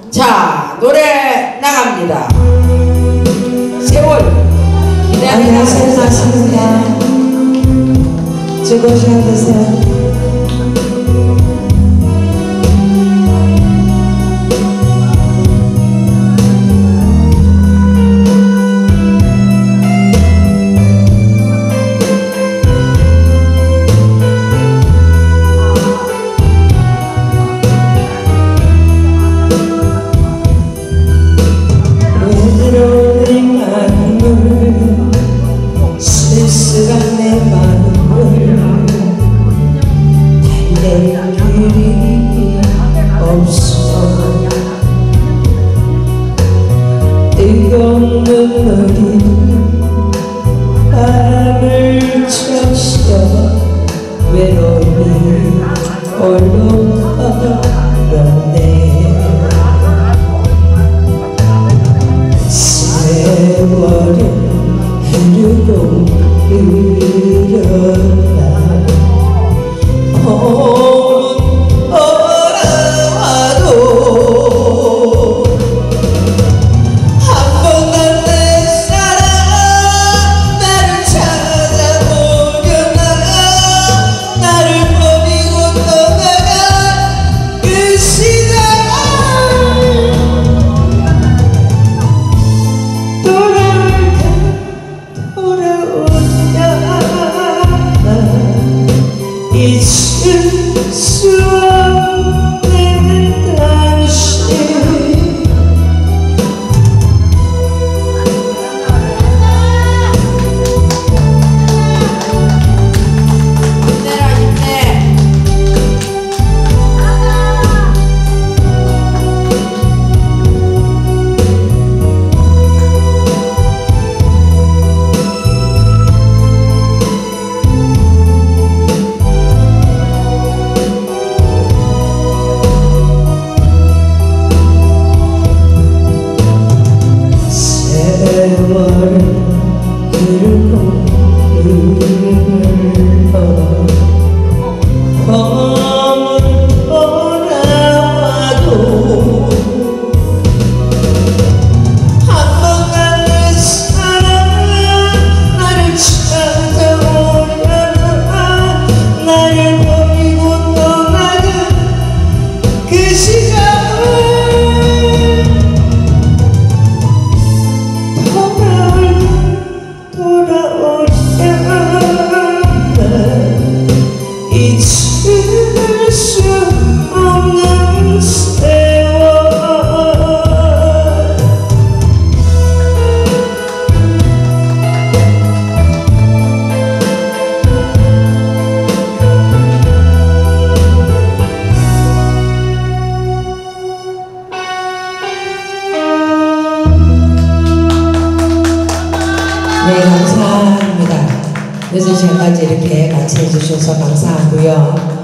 자, 노래 나갑니다. 세월 안녕하세요, 나십니다. 즐거운 시간 되세요. 실수가 내 마음을 달랠 길이 없어. 뜨거운 눈물이 바람을 적셔 외로움이 홀로 걸었네. 세월은 흐르고 흐르나 돌아와도 한 번 난 내 사랑 나를 찾아보려나. 나를 버리고 떠나간 그 시간 잊을 수 없는 당신. 힘내라 힘내. 세월은 흐르고 흘러 밤은 돌아와도 한 번 난 내 사랑 나를 찾아오려나. 나를 버리고 떠나간 그 시간 잊을 수 없는 세월. 네, 감사합니다. 늦은 시간까지 이렇게 같이 해주셔서 감사하고요.